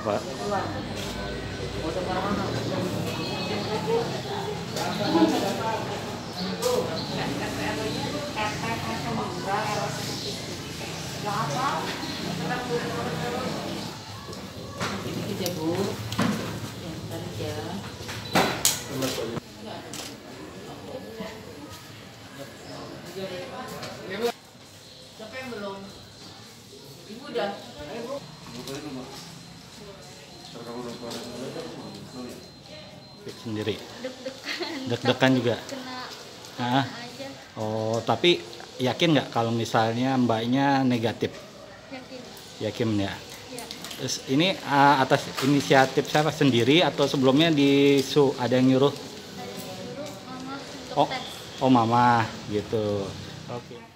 apa? Dikit ya Bu, yang tarik ya. Siapa yang belum? Ibu udah? Sendiri. Deg-degan. Deg-degan juga. Kena Ah. aja. Oh, tapi yakin nggak kalau misalnya mbaknya negatif? Yakin. Yakin ya. Ya. Terus ini atas inisiatif siapa, sendiri atau sebelumnya ada yang nyuruh? Dari dulu mama untuk Oh, tes. oh mama gitu. Oke.